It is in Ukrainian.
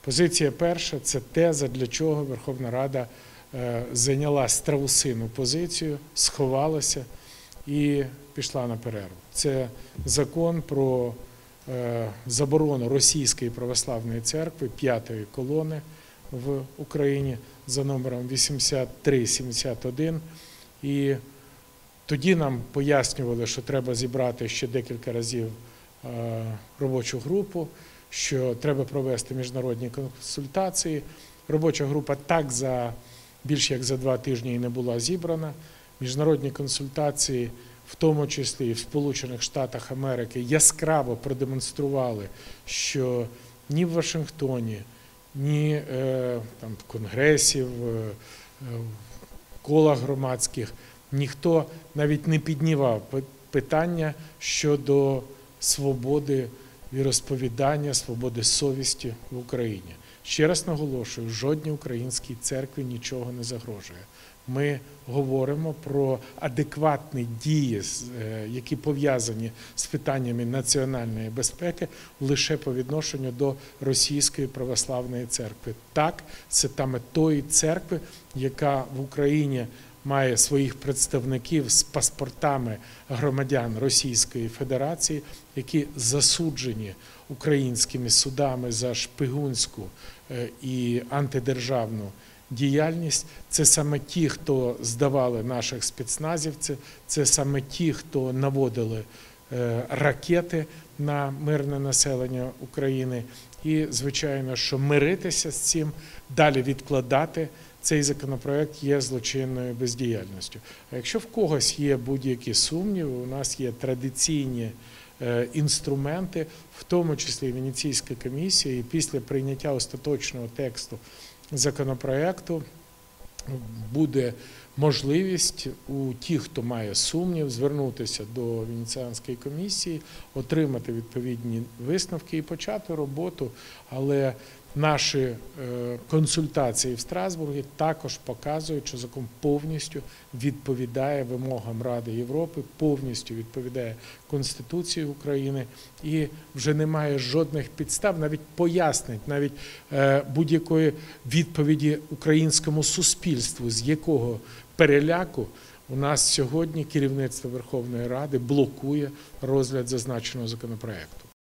Позиція перша – це те, задля чого Верховна Рада зайняла страусину позицію, сховалася і пішла на перерву. Це закон про заборону Російської православної церкви, п'ятої колони в Україні за номером 8371. І тоді нам пояснювали, що треба зібрати ще декілька разів робочу групу, що треба провести міжнародні консультації. Робоча група так більш як за 2 тижні і не була зібрана. Міжнародні консультації, в тому числі і в Сполучених Штатах Америки, яскраво продемонстрували, що ні в Вашингтоні, ні в Конгресі, в колах громадських ніхто навіть не піднімав питання щодо свободи віросповідання, свободи совісті в Україні. Ще раз наголошую, жодній українській церкві нічого не загрожує. Ми говоримо про адекватні дії, які пов'язані з питаннями національної безпеки лише по відношенню до Російської православної церкви. Так, це саме тої церкви, яка в Україні має своїх представників з паспортами громадян Російської Федерації, які засуджені українськими судами за шпигунську і антидержавну діяльність. Це саме ті, хто здавали наших спецназівців, це саме ті, хто наводили ракети на мирне населення України. І, звичайно, що миритися з цим, далі відкладати цей законопроект є злочинною бездіяльністю. А якщо в когось є будь-які сумніви, у нас є традиційні інструменти, в тому числі Венеційська комісія, і після прийняття остаточного тексту законопроекту буде можливість у тих, хто має сумнів, звернутися до Венеціанської комісії, отримати відповідні висновки і почати роботу. Але наші консультації в Страсбурзі також показують, що закон повністю відповідає вимогам Ради Європи, повністю відповідає Конституції України і вже немає жодних підстав, навіть пояснень, навіть будь-якої відповіді українському суспільству, з якого переляку у нас сьогодні керівництво Верховної Ради блокує розгляд зазначеного законопроекту.